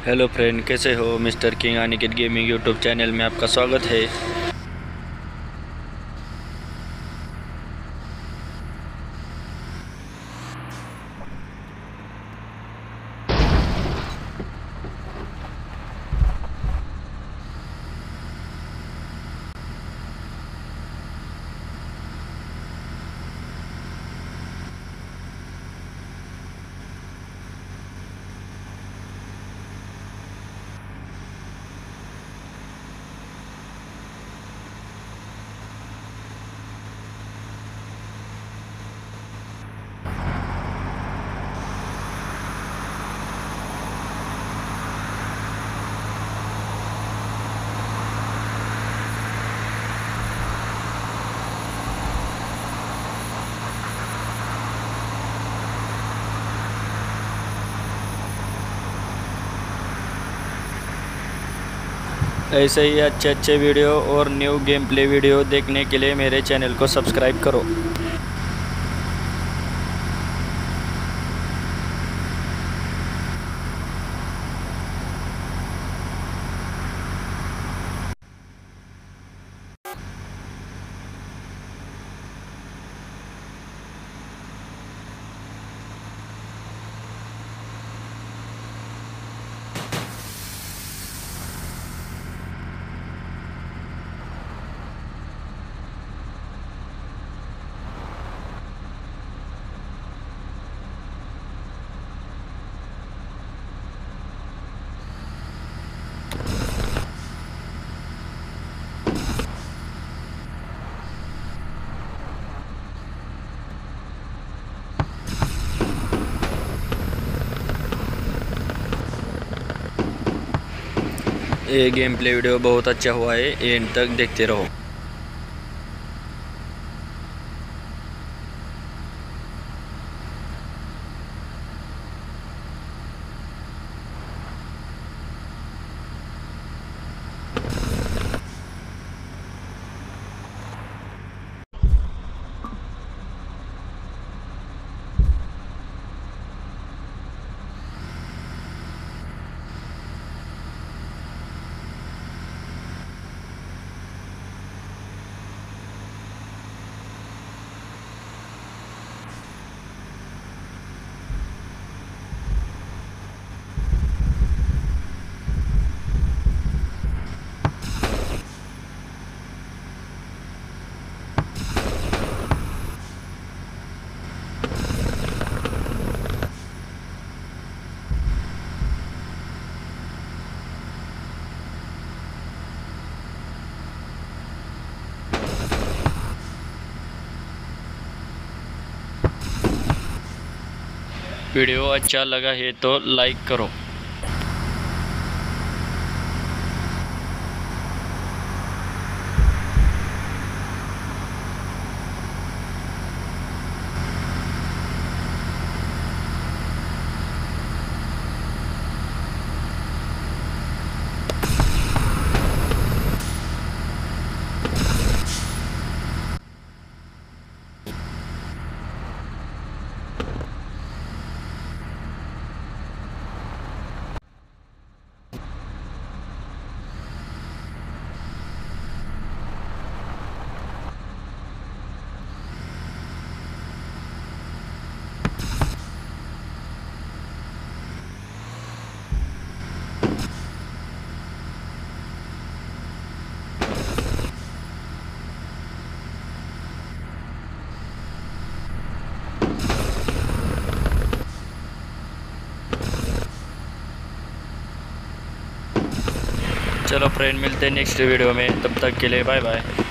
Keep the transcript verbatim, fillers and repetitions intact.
Hello friend, कैसे हो। Mister king Aniket gaming YouTube channel में आपका स्वागत है। ऐसे ही अच्छे अच्छे वीडियो और न्यू गेम प्ले वीडियो देखने के लिए मेरे चैनल को सब्सक्राइब करो। ये गेम प्ले वीडियो बहुत अच्छा हुआ है, एंड तक देखते रहो। वीडियो अच्छा लगा है तो लाइक करो। चलो फ्रेंड, मिलते हैं नेक्स्ट वीडियो में। तब तक के लिए बाय बाय।